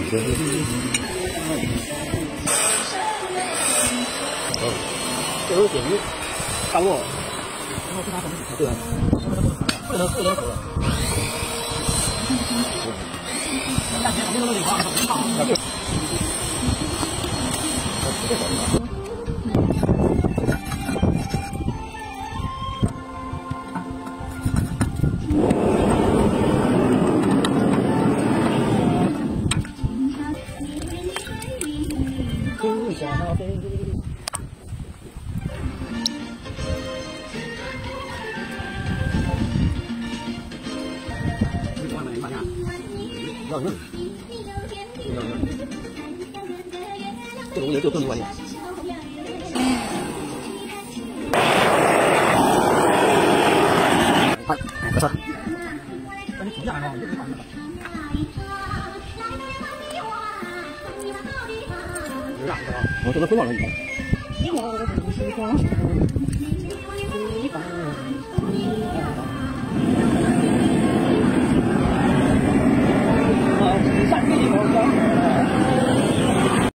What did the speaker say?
这时候点鱼上落，然后其他什么对啊，不能走。但是旁边的那个地方很长，这种也就更关键。快，不错。那你评价呢？我这个非常容易。